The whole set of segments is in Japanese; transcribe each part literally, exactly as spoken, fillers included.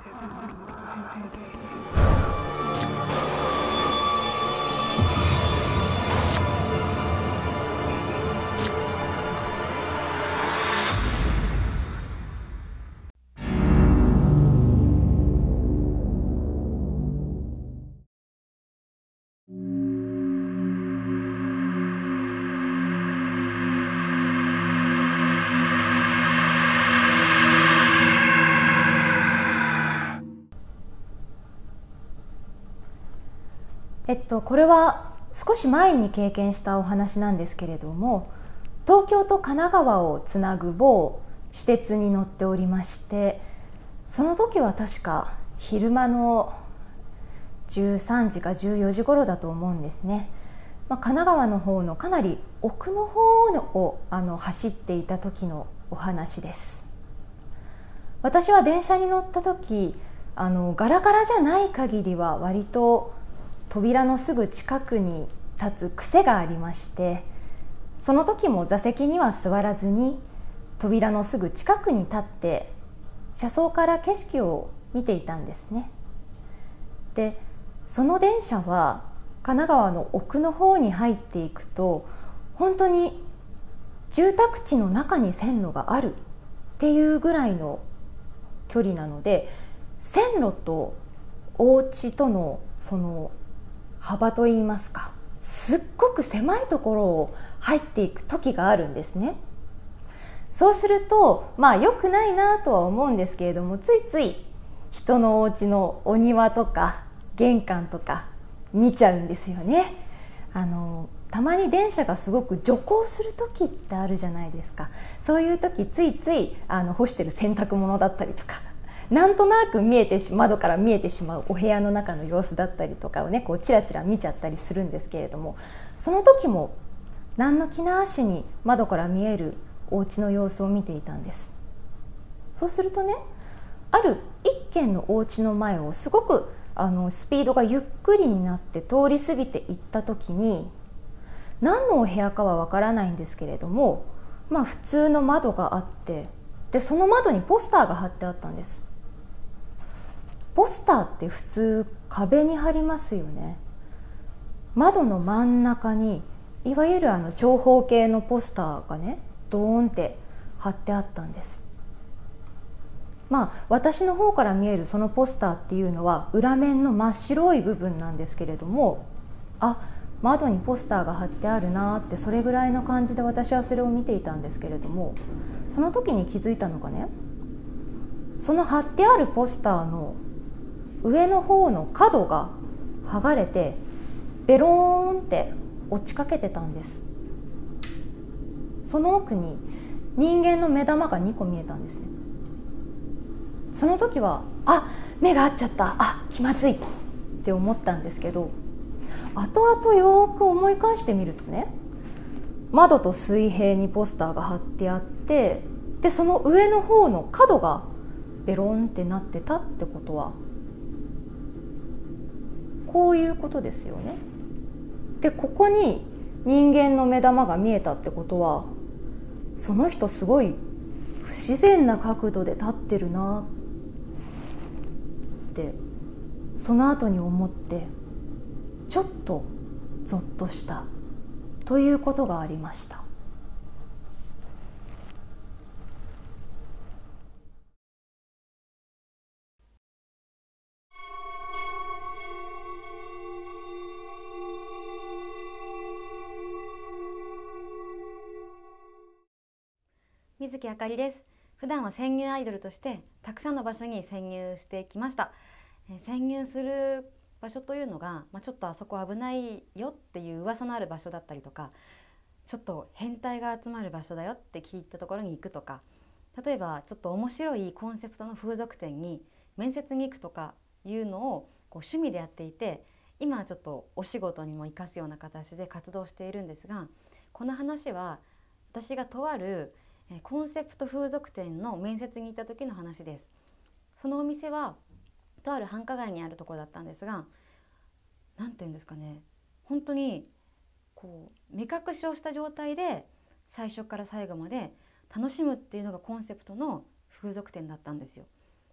えっと、これは少し前に経験したお話なんですけれども、東京と神奈川をつなぐ某私鉄に乗っておりまして、その時は確か昼間のじゅうさんじかじゅうよじ頃だと思うんですね。まあ、神奈川の方のかなり奥の方をあの走っていた時のお話です。私は電車に乗った時、あのガラガラじゃない限りは割と扉のすぐ近くに立つ癖がありまして、その時も座席には座らずに扉のすぐ近くに立って車窓から景色を見ていたんですね。で、その電車は神奈川の奥の方に入っていくと、本当に住宅地の中に線路があるっていうぐらいの距離なので、線路とお家とのその幅といいますか、すっごく狭いところを入っていく時があるんですね。そうするとまあ良くないなとは思うんですけれども、ついつい人のお家のお庭とか玄関とか見ちゃうんですよね。あのたまに電車がすごく徐行する時ってあるじゃないですか。そういう時ついついあの干してる洗濯物だったりとか、なんとなく見えてし窓から見えてしまうお部屋の中の様子だったりとかをね、こうチラチラ見ちゃったりするんですけれども、その時も何の気なしに窓から見えるお家の様子を見ていたんです。そうするとね、ある一軒のお家の前をすごくあのスピードがゆっくりになって通り過ぎていった時に、何のお部屋かはわからないんですけれども、まあ普通の窓があって、でその窓にポスターが貼ってあったんです。ポスターって普通壁に貼りますよね。窓の真ん中にいわゆるあの長方形のポスターがね、ドーンって貼ってあったんです。まあ私の方から見えるそのポスターっていうのは裏面の真っ白い部分なんですけれども、あ、窓にポスターが貼ってあるなって、それぐらいの感じで私はそれを見ていたんですけれども、その時に気づいたのがね、その貼ってあるポスターの上の方の角が剥がれてベローンって落ちかけてたんです。その奥に人間の目玉がにこ見えたんですね。その時はあ、目が合っちゃった、あ、気まずいって思ったんですけど、後々よく思い返してみるとね、窓と水平にポスターが貼ってあって、でその上の方の角がベロンってなってたってことは、こういうことですよね。でここに人間の目玉が見えたってことは、その人すごい不自然な角度で立ってるなってその後に思って、ちょっとゾッとしたということがありました。 水木あかりです。普段は潜入アイドルとしてたくさんの場所に潜入してきました。え潜入する場所というのが、まあ、ちょっとあそこ危ないよっていう噂のある場所だったりとか、ちょっと変態が集まる場所だよって聞いたところに行くとか、例えばちょっと面白いコンセプトの風俗店に面接に行くとかいうのをこう趣味でやっていて、今はちょっとお仕事にも生かすような形で活動しているんですが、この話は私がとあるコンセプト風俗店の面接に行った時の話です。そのお店はとある繁華街にあるところだったんですが、なんていうんですかね、本当にこう目隠しをした状態で最初から最後まで楽しむっていうのがコンセプトの風俗店だったんですよ。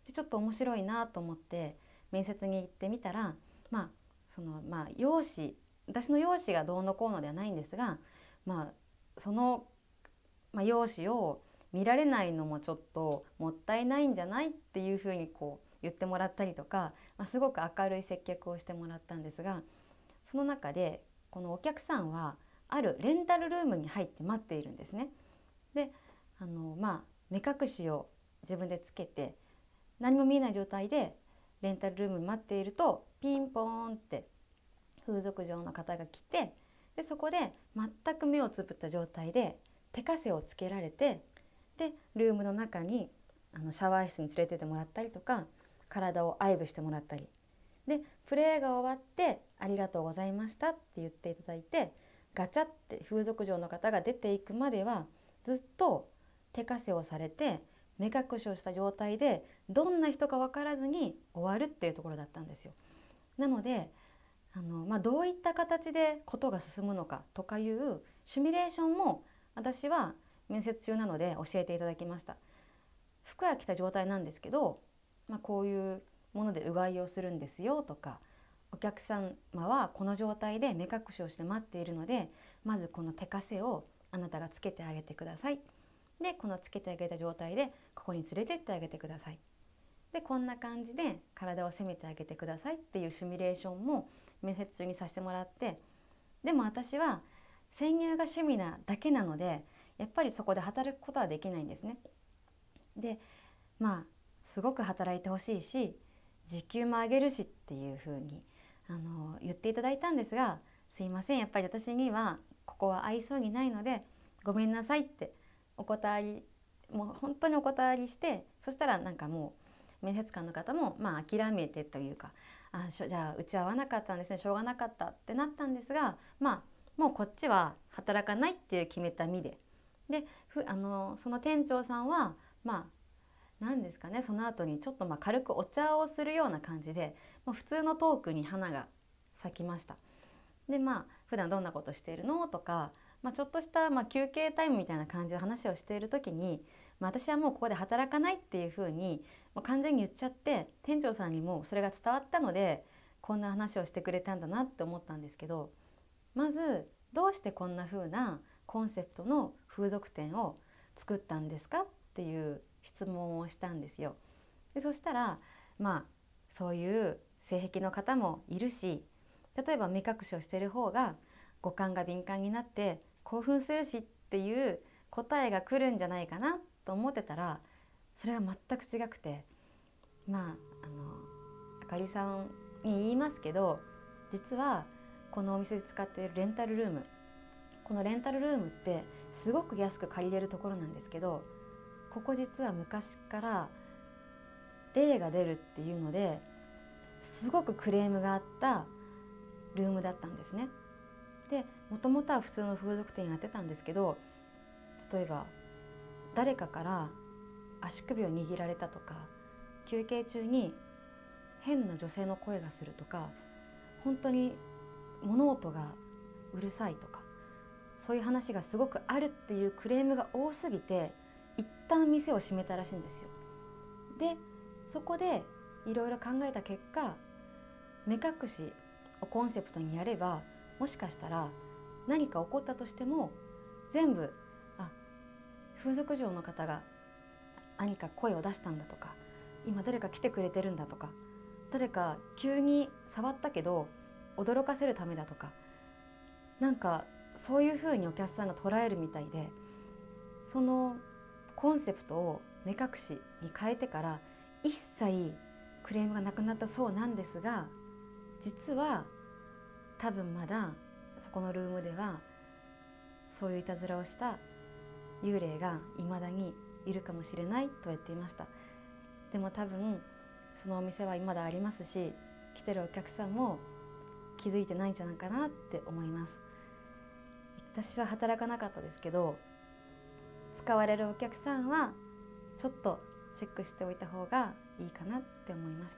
でちょっと面白いなと思って面接に行ってみたら、まあそのまあ容姿、私の容姿がどうのこうのではないんですが、まあその、まあ、容姿を見られないのもちょっともったいないんじゃないっていうふうにこう言ってもらったりとか、まあ、すごく明るい接客をしてもらったんですが、その中でこのお客さんはあるレンタルルームに入って待っているんですね。であのまあ目隠しを自分でつけて何も見えない状態でレンタルルームに待っていると、ピンポーンって風俗嬢の方が来て、でそこで全く目をつぶった状態で手枷をつけられて、でルームの中にあのシャワー室に連れてってもらったりとか、体を愛撫してもらったりで、プレーが終わってありがとうございましたって言っていただいて、ガチャって風俗嬢の方が出ていくまではずっと手枷をされて目隠しをした状態で、どんな人か分からずに終わるっていうところだったんですよ。なのであの、まあ、どういった形でことが進むのかとかいうシミュレーションも私は面接中なので教えていただきました。服が着た状態なんですけど、まあ、こういうものでうがいをするんですよとか、お客様はこの状態で目隠しをして待っているので、まずこの手枷をあなたがつけてあげてください。でこのつけてあげた状態でここに連れてってあげてください。でこんな感じで体を攻めてあげてくださいっていうシミュレーションも面接中にさせてもらって、でも私は潜入が趣味なだけなのでやっぱりそこで働くことはできないんですね。でまあすごく働いてほしいし時給も上げるしっていうふうにあの言っていただいたんですが、すいません、やっぱり私にはここは合いそうにないのでごめんなさいってお断り、もう本当にお断りして、そしたらなんかもう面接官の方もまあ諦めてというか、あしょじゃあうちは合わなかったんですね、しょうがなかったってなったんですが、まあもうこっちは働かないっていう決めた身で、でふあのその店長さんはまあ何ですかね、その後にちょっとまあ軽くお茶をするような感じで、まあ、普通のトークに花が咲きました。でまあ普段どんなことしているのとか、まあ、ちょっとしたまあ休憩タイムみたいな感じで話をしている時に、まあ、私はもうここで働かないっていうふうにもう完全に言っちゃって、店長さんにもそれが伝わったのでこんな話をしてくれたんだなって思ったんですけど、まずどうしてこんな風なコンセプトの風俗店を作ったんですかっていう質問をしたんですよ。でそしたらまあそういう性癖の方もいるし、例えば目隠しをしている方が五感が敏感になって興奮するしっていう答えが来るんじゃないかなと思ってたら、それは全く違くて、まああのあかりさんに言いますけど、実はこのお店で使っているレンタルルーム、このレンタルルームってすごく安く借りれるところなんですけど、ここ実は昔から例が出るっていうのですごくクレームがあったルームだったんですね。でもともとは普通の風俗店やってたんですけど、例えば誰かから足首を握られたとか、休憩中に変な女性の声がするとか、本当に物音がうるさいとか、そういう話がすごくあるっていうクレームが多すぎて一旦店を閉めたらしいんですよ。でそこでいろいろ考えた結果、目隠しをコンセプトにやれば、もしかしたら何か起こったとしても全部あ風俗嬢の方が何か声を出したんだとか、今誰か来てくれてるんだとか、誰か急に触ったけど驚かせるためだとか、なんかそういうふうにお客さんが捉えるみたいで、そのコンセプトを目隠しに変えてから一切クレームがなくなったそうなんですが、実は多分まだそこのルームではそういういたずらをした幽霊がいまだにいるかもしれないと言っていました。でも多分そのお店は未だありますし、来てるお客さんも気づいてないんじゃないかなって思います。私は働かなかったですけど、使われるお客さんはちょっとチェックしておいた方がいいかなって思いました。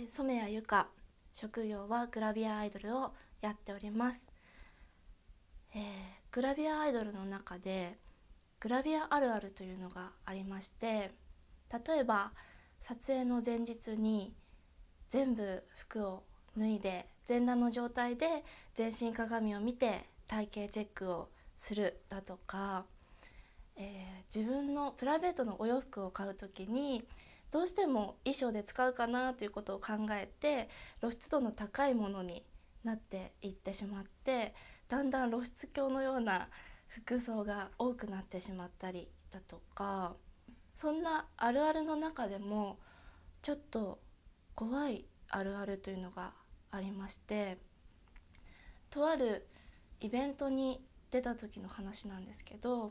ー、染谷由香、職業はグラビアアイドルをやっております。えー、グラビアアイドルの中でグラビアあるあるというのがありまして、例えば撮影の前日に全部服を脱いで全裸の状態で全身鏡を見て体型チェックをするだとか、えー、自分のプライベートのお洋服を買うときにどうしても衣装で使うかなということを考えて露出度の高いものになっていってしまって、だんだん露出狂のような服装が多くなってしまったりだとか、そんなあるあるの中でもちょっと怖いあるあるというのがありまして、とあるイベントに出た時の話なんですけど、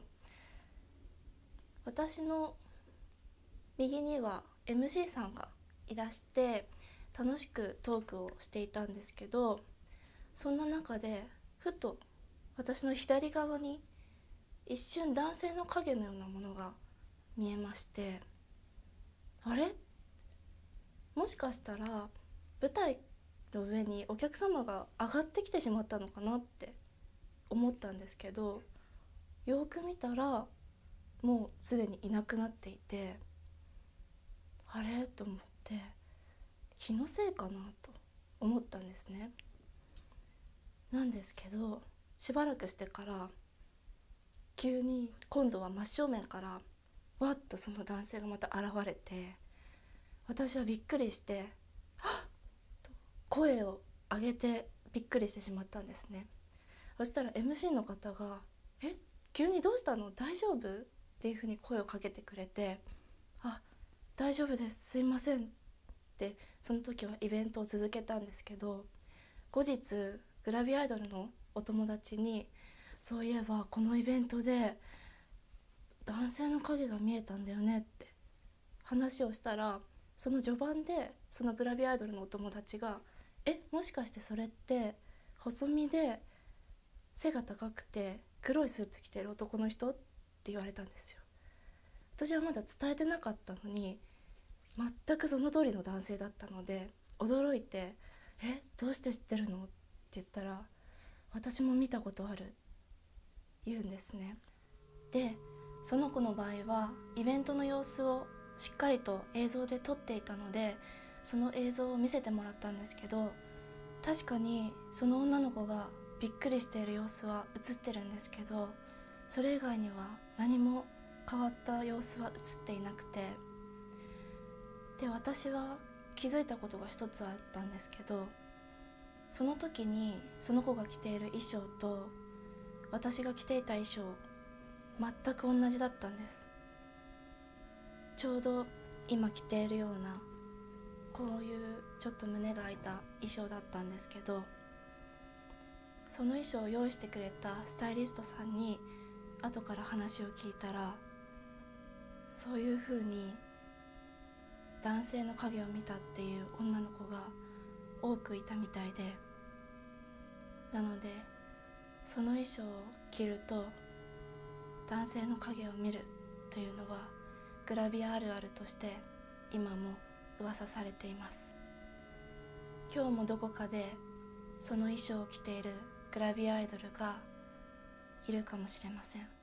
私の右には エムシー さんがいらして楽しくトークをしていたんですけど、そんな中でふと私の左側に一瞬男性の影のようなものが見えまして、あれ、もしかしたら舞台の上にお客様が上がってきてしまったのかなって思ったんですけど、よく見たらもうすでにいなくなっていて、あれと思って気のせいかなと思ったんですね。なんですけどしばらくしてから急に今度は真正面からわっとその男性がまた現れて、私はびっくりしてはっと声を上げてびっくりしてしまったんですね。そしたら エムシー の方がえ急にどうしたの大丈夫っていうふうに声をかけてくれて、あ大丈夫ですすいませんってその時はイベントを続けたんですけど、後日グラビアアイドルのお友達にそういえばこのイベントで男性の影が見えたんだよねって話をしたら、その序盤でそのグラビアアイドルのお友達がえもしかしてそれって細身で背が高くて黒いスーツ着てる男の人って言われたんですよ。私はまだ伝えてなかったのに全くその通りの男性だったので驚いてえどうして知ってるのって言ったら、私も見たことある言うんですね。でその子の場合はイベントの様子をしっかりと映像で撮っていたのでその映像を見せてもらったんですけど、確かにその女の子がびっくりしている様子は映ってるんですけど、それ以外には何も変わった様子は映っていなくて、で私は気づいたことが一つあったんですけど、その時にその子が着ている衣装と私が着ていた衣装全く同じだったんです。ちょうど今着ているようなこういうちょっと胸が開いた衣装だったんですけど、その衣装を用意してくれたスタイリストさんに後から話を聞いたら、そういうふうに男性の影を見たっていう女の子が多くいたみたいで、なのでその衣装を着ると男性の影を見るというのはグラビアあるあるとして今も噂されています。今日もどこかでその衣装を着ているグラビアアイドルがいるかもしれません。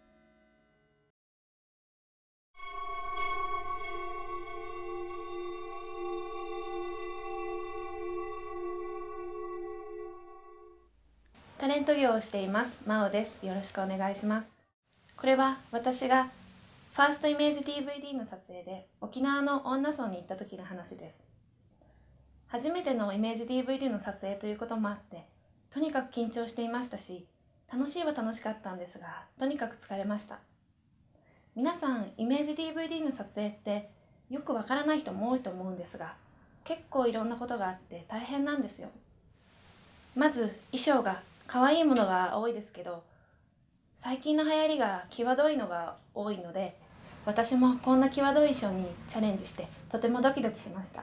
タレント業をしています真央です。よろしくお願いします。これは私がファーストイメージ ディーブイディー の撮影で沖縄の恩納村に行った時の話です。初めてのイメージ ディーブイディー の撮影ということもあってとにかく緊張していましたし、楽しいは楽しかったんですがとにかく疲れました。皆さんイメージ ディーブイディー の撮影ってよくわからない人も多いと思うんですが、結構いろんなことがあって大変なんですよ。まず衣装が可愛いものが多いですけど、最近の流行りが際どいのが多いので、私もこんな際どい衣装にチャレンジしてとてもドキドキしました。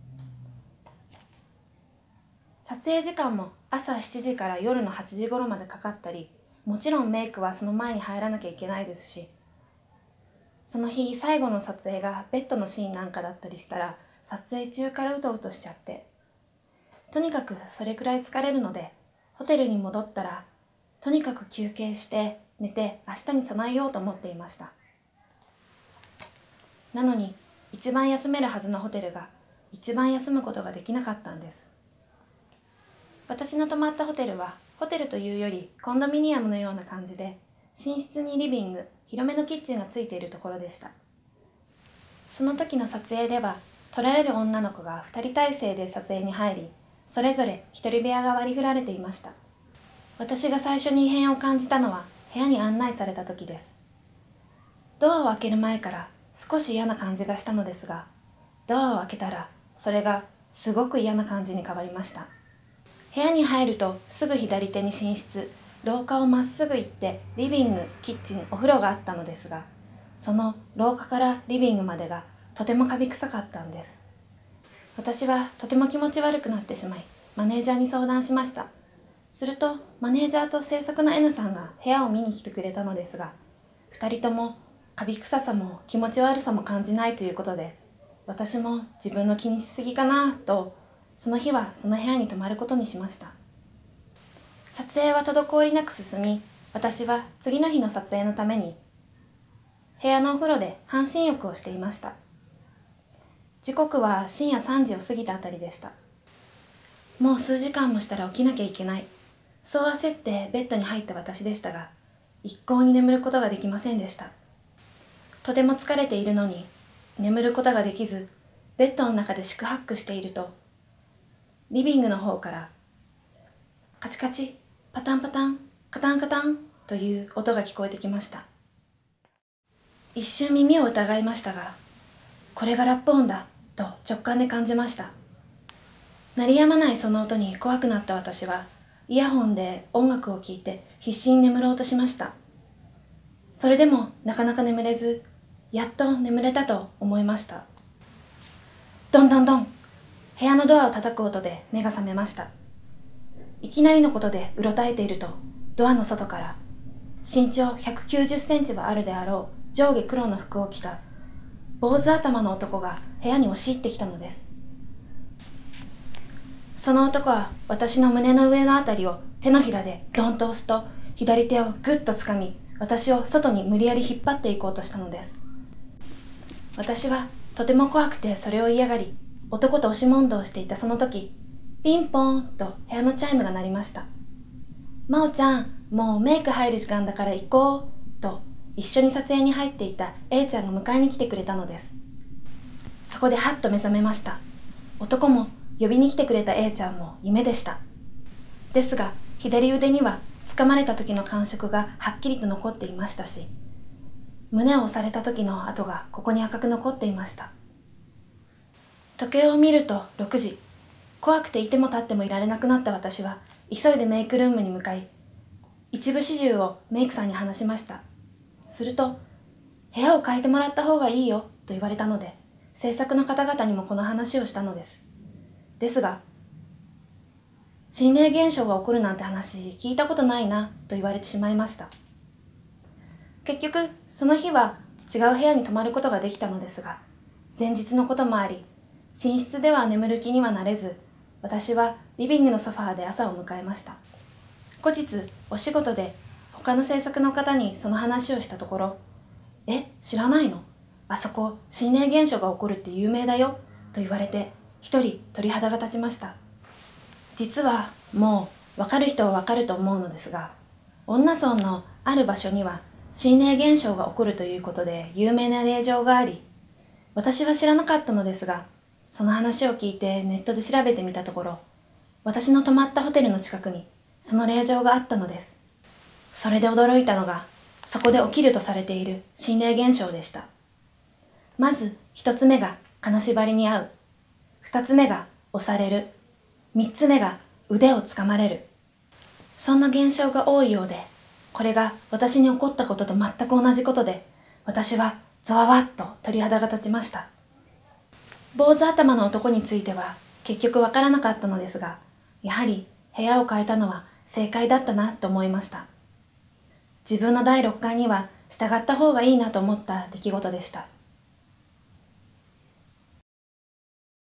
撮影時間も朝しちじから夜のはちじ頃までかかったり、もちろんメイクはその前に入らなきゃいけないですし、その日最後の撮影がベッドのシーンなんかだったりしたら撮影中からうとうとしちゃって。とにかくそれくらい疲れるので、ホテルに戻ったら、とにかく休憩して寝て明日に備えようと思っていました。なのに、一番休めるはずのホテルが一番休むことができなかったんです。私の泊まったホテルは、ホテルというよりコンドミニアムのような感じで、寝室にリビング、広めのキッチンがついているところでした。その時の撮影では、撮られる女の子がふたり体制で撮影に入り、それぞれ一人部屋が割り振られていました。私が最初に異変を感じたのは、部屋に案内された時です。ドアを開ける前から少し嫌な感じがしたのですが、ドアを開けたら、それがすごく嫌な感じに変わりました。部屋に入るとすぐ左手に寝室、廊下をまっすぐ行ってリビング、キッチン、お風呂があったのですが、その廊下からリビングまでがとてもカビ臭かったんです。私はとても気持ち悪くなってしまい、マネージャーに相談しました。するとマネージャーと制作の N さんが部屋を見に来てくれたのですが、ふたりともカビ臭さも気持ち悪さも感じないということで、私も自分の気にしすぎかなと、その日はその部屋に泊まることにしました。撮影は滞りなく進み、私は次の日の撮影のために部屋のお風呂で半身浴をしていました。時刻は深夜さんじを過ぎたあたりでした。もう数時間もしたら起きなきゃいけない。そう焦ってベッドに入った私でしたが、一向に眠ることができませんでした。とても疲れているのに、眠ることができず、ベッドの中で四苦八苦していると、リビングの方から、カチカチ、パタンパタン、カタンカタンという音が聞こえてきました。一瞬耳を疑いましたが、これがラップ音だと直感で感じました。鳴りやまないその音に怖くなった私は、イヤホンで音楽を聴いて必死に眠ろうとしました。それでもなかなか眠れず、やっと眠れたと思いました。ドンドンドン、部屋のドアを叩く音で目が覚めました。いきなりのことでうろたえていると、ドアの外から、身長ひゃくきゅうじゅっセンチはあるであろう上下黒の服を着た、坊主頭の男が部屋に押し入ってきたのです。その男は私の胸の上のあたりを手のひらでドンと押すと、左手をぐっとつかみ、私を外に無理やり引っ張っていこうとしたのです。私はとても怖くてそれを嫌がり、男と押し問答していたその時、ピンポーンと部屋のチャイムが鳴りました。真央ちゃん、もうメイク入る時間だから行こうと、一緒に撮影に入っていた A ちゃんが迎えに来てくれたのです。そこでハッと目覚めました。男も呼びに来てくれた A ちゃんも夢でした。ですが、左腕には掴まれた時の感触がはっきりと残っていましたし、胸を押された時の跡がここに赤く残っていました。時計を見るとろくじ。怖くていても立ってもいられなくなった私は、急いでメイクルームに向かい、一部始終をメイクさんに話しました。すると、部屋を変えてもらった方がいいよと言われたので、制作の方々にもこの話をしたのです。ですが、心霊現象が起こるなんて話聞いたことないなと言われてしまいました。結局、その日は違う部屋に泊まることができたのですが、前日のこともあり、寝室では眠る気にはなれず、私はリビングのソファーで朝を迎えました。後日、お仕事で他の制作の方にその話をしたところ、え、知らないの？あそこ心霊現象が起こるって有名だよと言われて、一人鳥肌が立ちました。実はもう分かる人は分かると思うのですが、恩納村のある場所には心霊現象が起こるということで有名な霊場があり、私は知らなかったのですが、その話を聞いてネットで調べてみたところ、私の泊まったホテルの近くにその霊場があったのです。それで驚いたのが、そこで起きるとされている心霊現象でした。まず一つ目が金縛りに遭う。二つ目が押される。三つ目が腕をつかまれる。そんな現象が多いようで、これが私に起こったことと全く同じことで、私はゾワワッと鳥肌が立ちました。坊主頭の男については結局わからなかったのですが、やはり部屋を変えたのは正解だったなと思いました。自分のだいろっかんには従った方がいいなと思った出来事でした。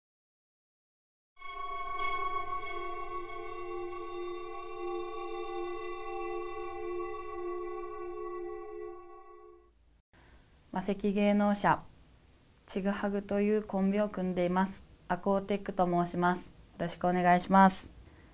魔石芸能者ちぐはぐというコンビを組んでいますアコーテックと申します。よろしくお願いします。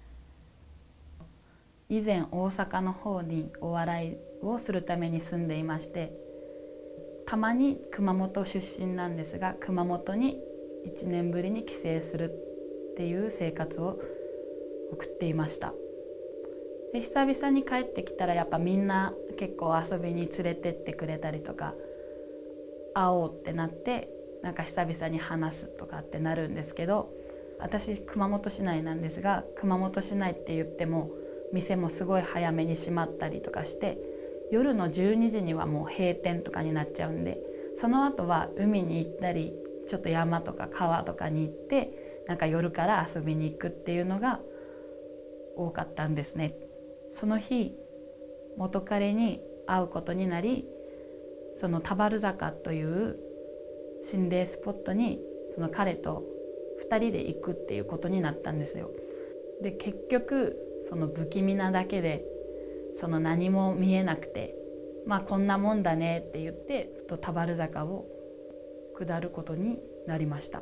以前大阪の方にお笑いをするために住んでいまして、たまに熊本出身なんですが、熊本にいちねんぶりに帰省するっていう生活を送っていました。で久々に帰ってきたらやっぱみんな結構遊びに連れてってくれたりとか、会おうってなってなんか久々に話すとかってなるんですけど、私熊本市内なんですが、熊本市内って言っても店もすごい早めに閉まったりとかして、夜のじゅうにじにはもう閉店とかになっちゃうんで、その後は海に行ったりちょっと山とか川とかに行ってなんか夜から遊びに行くっていうのが多かったんですね。その日元彼に会うことになり、その田原坂という心霊スポットにその彼とふたりで行くっていうことになったんですよ。で結局その不気味なだけでその何も見えなくて、まあこんなもんだねって言って田原坂を下ることになりました。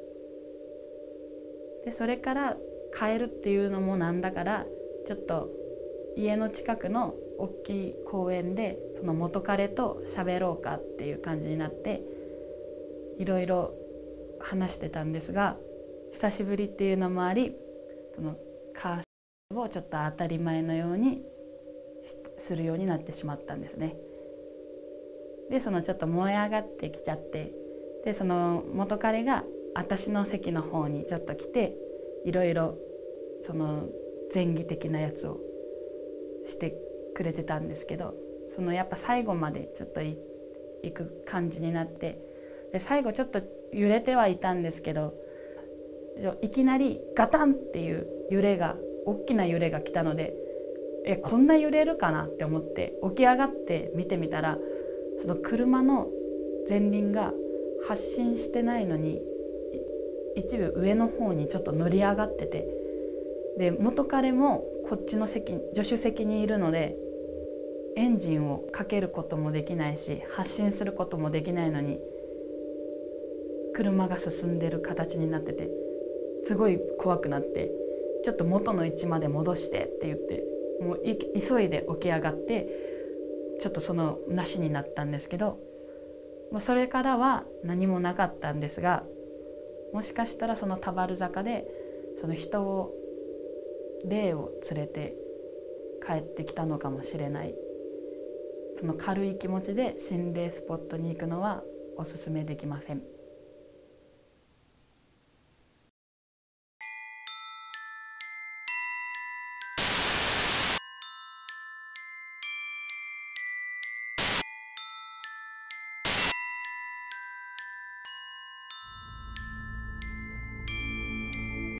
でそれから帰るっていうのもなんだからちょっと家の近くの大きい公園でその元彼と喋ろうかっていう感じになっていろいろ話してたんですが、久しぶりっていうのもあり、そのカーストをちょっと当たり前のようにするようになってしまったんですね。でそのちょっと燃え上がってきちゃって、でその元彼が私の席の方にちょっと来て、いろいろその前儀的なやつをしてくれてたんですけど、そのやっぱ最後までちょっとい行く感じになって、で最後ちょっと揺れてはいたんですけど、いきなりガタンっていう揺れが、大きな揺れが来たので、えこんな揺れるかなって思って起き上がって見てみたら、その車の前輪が発進してないのに一部上の方にちょっと乗り上がってて、で元彼もこっちの席助手席にいるのでエンジンをかけることもできないし発進することもできないのに車が進んでる形になってて、すごい怖くなって、ちょっと元の位置まで戻してって言って、もう急いで起き上がってちょっとそのなしになったんですけど、もうそれからは何もなかったんですが、もしかしたらその田原坂でその人を霊を連れて帰ってきたのかもしれない。その軽い気持ちで心霊スポットに行くのはおすすめできません。